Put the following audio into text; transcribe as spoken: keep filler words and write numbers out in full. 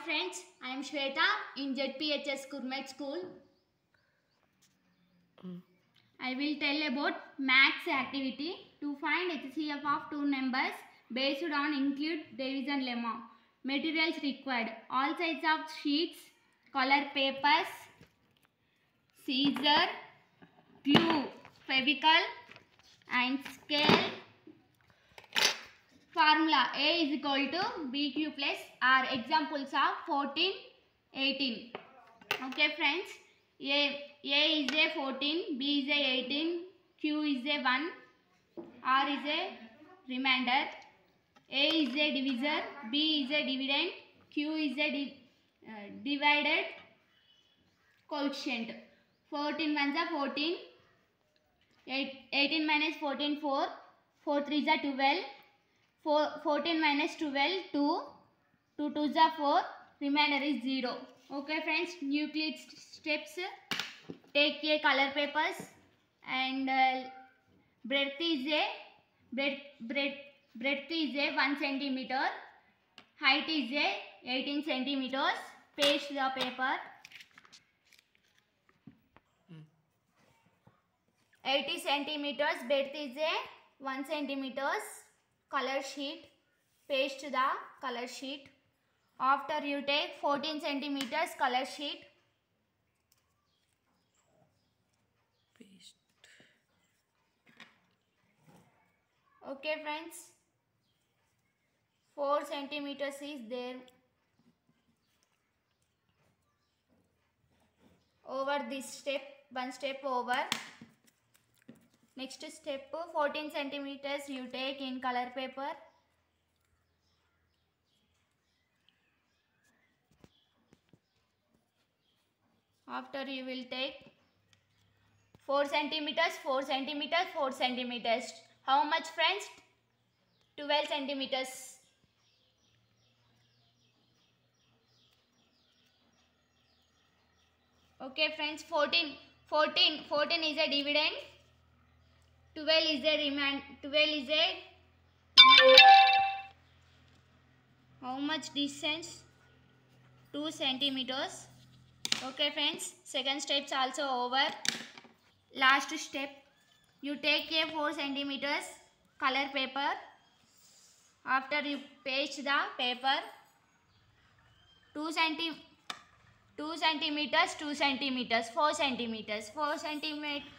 friends, I am Shweta in Z P H S Kurmet School. Mm. I will tell about maths activity to find H C F of two numbers based on include division lemma. Materials required: all sides of sheets, color papers, scissor, glue, fevicol and scale. Formula: A is equal to B Q plus R. Examples of fourteen, eighteen. Okay friends, A, A is a fourteen, B is a eighteen, Q is a one, R is a remainder. A is a divisor, B is a dividend, Q is a di uh, divided quotient. fourteen ones are fourteen, eighteen minus fourteen, four, four threes are twelve, fourteen minus twelve, two, two twos are four, remainder is zero. Okay friends, Euclid steps: take a color papers and uh, breadth is a breadth, breadth, breadth is a one centimeter, height is a eighteen centimeters. Paste the paper. eighty centimeters, breadth is a one centimeters. Color sheet. Paste the color sheet. After you take fourteen centimeters color sheet. Paste. Okay friends, four centimeters is there. Over this step, one step over. Next step, fourteen centimeters you take in color paper. After you will take four centimeters, four centimeters, four centimeters. How much friends? twelve centimeters. Okay friends, fourteen, fourteen, fourteen is a dividend. twelve is a remand, twelve is a remainder. How much distance? two centimeters. Okay friends, second steps also over. Last step, you take a four centimeters color paper. After you paste the paper, two centi two centimeters, two centimeters, four centimeters, four centimeters,